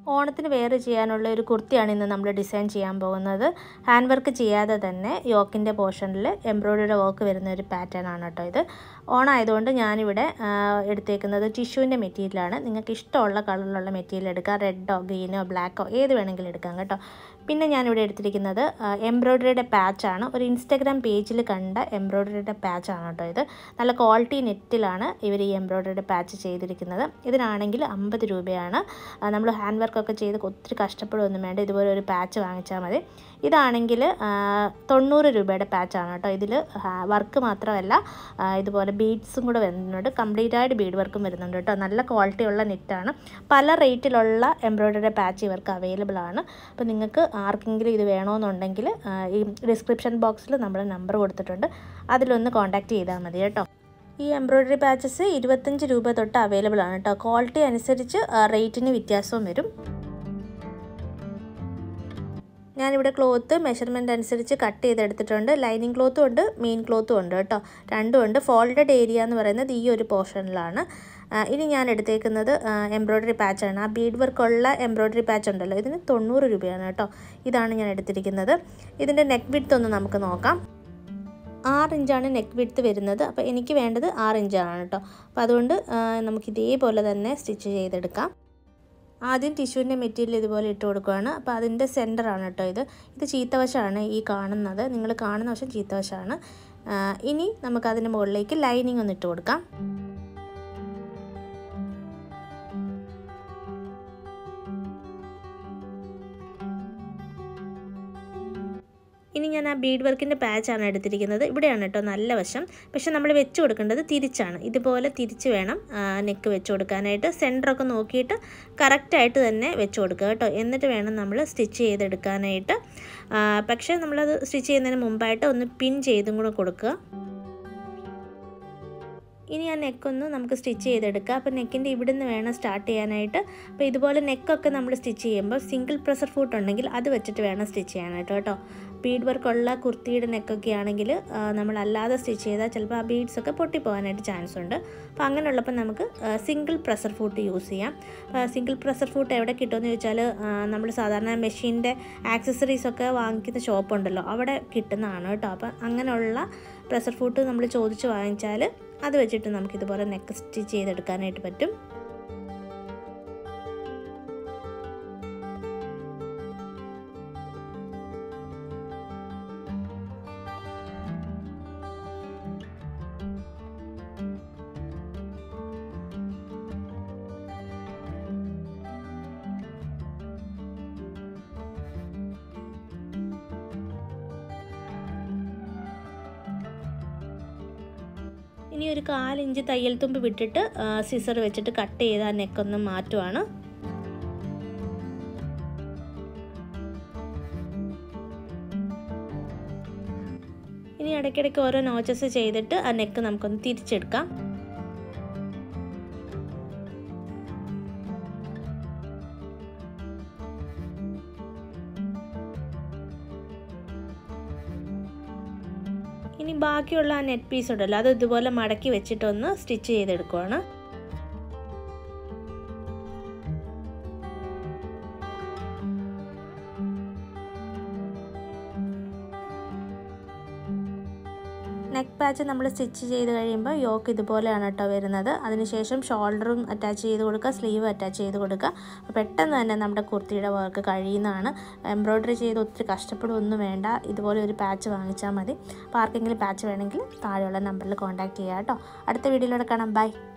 ഓണത്തിന് വെയർ ചെയ്യാനുള്ള ഒരു കുർത്തിയാണ് ഇന്ന് നമ്മൾ ഡിസൈൻ ചെയ്യാൻ പോകുന്നത്. ഹാൻഡ് വർക്ക് ചെയ്യാതെ തന്നെ യോക്കിൻ്റെ പോർഷനിൽ എംബ്രോയ്ഡറിയുടെ വർക്ക് വരുന്ന ഒരു പാറ്റേൺ ആണ് കേട്ടോ ഇത്. ഓണം ആയതുകൊണ്ട് ഞാനിവിടെ എടുത്തേക്കുന്നത് ടിഷ്യൂവിൻ്റെ മെറ്റീരിയലാണ്. നിങ്ങൾക്ക് ഇഷ്ടമുള്ള കളറിലുള്ള മെറ്റീരിയൽ എടുക്കാം. റെഡോ ഗ്രീനോ ബ്ലാക്കോ ഏത് വേണമെങ്കിലും എടുക്കാം കേട്ടോ. പിന്നെ ഞാനിവിടെ എടുത്തിരിക്കുന്നത് എംബ്രോയ്ഡറിയുടെ പാച്ചാണ്. ഒരു ഇൻസ്റ്റാഗ്രാം പേജിൽ കണ്ട എംബ്രോയ്ഡറിയുടെ പാച്ചാണ് കേട്ടോ ഇത്. നല്ല ക്വാളിറ്റി നെറ്റിലാണ് ഇവർ ഈ എംബ്രോയ്ഡറിയുടെ പാച്ച് ചെയ്തിരിക്കുന്നത്. ഇതിനാണെങ്കിൽ 50 രൂപയാണ്. നമ്മൾ ഹാൻഡ് വർക്കൊക്കെ ചെയ്ത് ഒത്തിരി കഷ്ടപ്പെടുകയൊന്നും വേണ്ട. ഇതുപോലെ ഒരു പാച്ച് വാങ്ങിച്ചാൽ മതി. ഇതാണെങ്കിൽ 90 രൂപയുടെ പാച്ചാണ് കേട്ടോ. ഇതിൽ വർക്ക് മാത്രമല്ല ഇതുപോലെ ബീഡ്സും കൂടെ വരുന്നുണ്ട്. കംപ്ലീറ്റ് ആയിട്ട് ബീഡ് വർക്കും വരുന്നുണ്ട് കേട്ടോ. നല്ല ക്വാളിറ്റി ഉള്ള നെറ്റാണ്. പല റേറ്റിലുള്ള എംബ്രോയ്ഡറി പാച്ച് ഇവർക്ക് അവൈലബിൾ ആണ്. അപ്പോൾ നിങ്ങൾക്ക് ആർക്കെങ്കിലും ഇത് വേണമെന്നുണ്ടെങ്കിൽ ഈ ഡിസ്ക്രിപ്ഷൻ ബോക്സിൽ നമ്മൾ നമ്പർ കൊടുത്തിട്ടുണ്ട്. അതിലൊന്ന് കോൺടാക്റ്റ് ചെയ്താൽ മതി കേട്ടോ. ഈ എംബ്രോയ്ഡറി പാച്ചസ് 25 രൂപ തൊട്ട് അവൈലബിൾ ആണ് കേട്ടോ. ക്വാളിറ്റി അനുസരിച്ച് റേറ്റിന് വ്യത്യാസവും വരും. ഞാനിവിടെ ക്ലോത്ത് മെഷർമെൻ്റ് അനുസരിച്ച് കട്ട് ചെയ്തെടുത്തിട്ടുണ്ട്. ലൈനിങ് ക്ലോത്തും ഉണ്ട്, മെയിൻ ക്ലോത്തും ഉണ്ട് കേട്ടോ. രണ്ടും ഉണ്ട്. ഫോൾഡഡ് ഏരിയ എന്ന് പറയുന്നത് ഈ ഒരു പോർഷനിലാണ്. ഇനി ഞാൻ എടുത്തേക്കുന്നത് എംബ്രോയ്ഡറി പാച്ചാണ്. ആ ബീഡ് വർക്കുള്ള എംബ്രോയ്ഡറി പാച്ച് ഉണ്ടല്ലോ, ഇതിന് 90 രൂപയാണ് കേട്ടോ. ഇതാണ് ഞാൻ എടുത്തിരിക്കുന്നത്. ഇതിൻ്റെ നെക്ക് വിഡ്ത്ത് ഒന്ന് നമുക്ക് നോക്കാം. 6 ഇഞ്ചാണ് നെക്ക് വിഡ്ത്ത് വരുന്നത്. അപ്പോൾ എനിക്ക് വേണ്ടത് 6 ഇഞ്ചാണ് കേട്ടോ. അപ്പോൾ അതുകൊണ്ട് നമുക്ക് ഇതേപോലെ തന്നെ സ്റ്റിച്ച് ചെയ്തെടുക്കാം. ആദ്യം ടിഷ്യൂവിൻ്റെ മെറ്റീരിയൽ ഇതുപോലെ ഇട്ട് കൊടുക്കുകയാണ്. അപ്പോൾ അതിൻ്റെ സെൻറ്ററാണ് കേട്ടോ ഇത്. ഇത് ചീത്തവശമാണ് ഈ കാണുന്നത്. നിങ്ങൾ കാണുന്ന വശം ചീത്തവശമാണ്. ഇനി നമുക്കതിൻ്റെ മുകളിലേക്ക് ലൈനിങ് ഒന്ന് ഇട്ട് കൊടുക്കാം. ഇനി ഞാൻ ആ ബീഡ് വർക്കിൻ്റെ പാച്ചാണ് എടുത്തിരിക്കുന്നത്. ഇവിടെയാണ് കേട്ടോ നല്ല വശം. പക്ഷെ നമ്മൾ വെച്ച് കൊടുക്കേണ്ടത് തിരിച്ചാണ്. ഇതുപോലെ തിരിച്ച് വേണം നെക്ക് വെച്ച് കൊടുക്കാനായിട്ട്. സെൻറ്ററൊക്കെ നോക്കിയിട്ട് കറക്റ്റായിട്ട് തന്നെ വെച്ച് കൊടുക്കുക കേട്ടോ. എന്നിട്ട് വേണം നമ്മൾ സ്റ്റിച്ച് ചെയ്തെടുക്കാനായിട്ട്. പക്ഷേ നമ്മളത് സ്റ്റിച്ച് ചെയ്യുന്നതിന് മുമ്പായിട്ട് ഒന്ന് പിൻ ചെയ്തും കൂടെ കൊടുക്കുക. ഇനി ആ നെക്കൊന്ന് നമുക്ക് സ്റ്റിച്ച് ചെയ്തെടുക്കാം. അപ്പോൾ നെക്കിൻ്റെ ഇവിടുന്ന് വേണം സ്റ്റാർട്ട് ചെയ്യാനായിട്ട്. അപ്പോൾ ഇതുപോലെ നെക്കൊക്കെ നമ്മൾ സ്റ്റിച്ച് ചെയ്യുമ്പോൾ സിംഗിൾ പ്രഷർ ഫൂട്ട് ഉണ്ടെങ്കിൽ അത് വെച്ചിട്ട് വേണം സ്റ്റിച്ച് ചെയ്യാനായിട്ട് കേട്ടോ. ബീഡ് വർക്കുള്ള കുർത്തിയുടെ നെക്കൊക്കെ ആണെങ്കിൽ നമ്മളല്ലാതെ സ്റ്റിച്ച് ചെയ്താൽ ചിലപ്പോൾ ആ ബീഡ്സൊക്കെ പൊട്ടിപ്പോകാനായിട്ട് ചാൻസ് ഉണ്ട്. അപ്പോൾ അങ്ങനെയുള്ളപ്പോൾ നമുക്ക് സിംഗിൾ പ്രഷർ ഫൂട്ട് യൂസ് ചെയ്യാം. സിംഗിൾ പ്രഷർ ഫൂട്ട് എവിടെ കിട്ടുമെന്ന് ചോദിച്ചാൽ നമ്മൾ സാധാരണ മെഷീൻ്റെ ആക്സസറീസൊക്കെ വാങ്ങിക്കുന്ന ഷോപ്പുണ്ടല്ലോ, അവിടെ കിട്ടുന്നതാണ് കേട്ടോ. അപ്പോൾ അങ്ങനെയുള്ള പ്രഷർ ഫൂട്ട് നമ്മൾ ചോദിച്ച് വാങ്ങിച്ചാൽ അത് വെച്ചിട്ട് നമുക്കിതുപോലെ നെക്ക് സ്റ്റിച്ച് ചെയ്തെടുക്കാനായിട്ട് പറ്റും. ഇനി ഒരു 1/4 ഇഞ്ച് തയ്യൽ തുമ്പ് വിട്ടിട്ട് സിസർ വെച്ചിട്ട് കട്ട് ചെയ്ത് ആ നെക്കൊന്ന് മാറ്റുവാണ്. ഇനി ഇടയ്ക്കിടയ്ക്ക് ഓരോ നോച്ചസ് ചെയ്തിട്ട് ആ നെക്ക് നമുക്കൊന്ന് തിരിച്ചെടുക്കാം. ഇനി ബാക്കിയുള്ള ആ നെറ്റ് പീസ് ഉണ്ടല്ലോ, അത് ഇതുപോലെ മടക്കി വെച്ചിട്ടൊന്ന് സ്റ്റിച്ച് ചെയ്തെടുക്കുവാണ്. നെക്ക് പാച്ച് നമ്മൾ സ്റ്റിച്ച് ചെയ്ത് കഴിയുമ്പോൾ യോക്ക് ഇതുപോലെയാണ് കേട്ടോ വരുന്നത്. അതിനുശേഷം ഷോൾഡറും അറ്റാച്ച് ചെയ്ത് കൊടുക്കുക, സ്ലീവ് അറ്റാച്ച് ചെയ്ത് കൊടുക്കുക. അപ്പോൾ പെട്ടെന്ന് തന്നെ നമ്മുടെ കുർത്തിയുടെ വർക്ക് കഴിയുന്നതാണ്. എംബ്രോയ്ഡറി ചെയ്ത് ഒത്തിരി കഷ്ടപ്പെടുകയൊന്നും വേണ്ട. ഇതുപോലെ ഒരു പാച്ച് വാങ്ങിച്ചാൽ മതി. അപ്പോൾ ആർക്കെങ്കിലും പാച്ച് വേണമെങ്കിൽ താഴെയുള്ള നമ്പറിൽ കോൺടാക്റ്റ് ചെയ്യുക കേട്ടോ. അടുത്ത വീഡിയോയിലൂടെ കാണാം. ബൈ.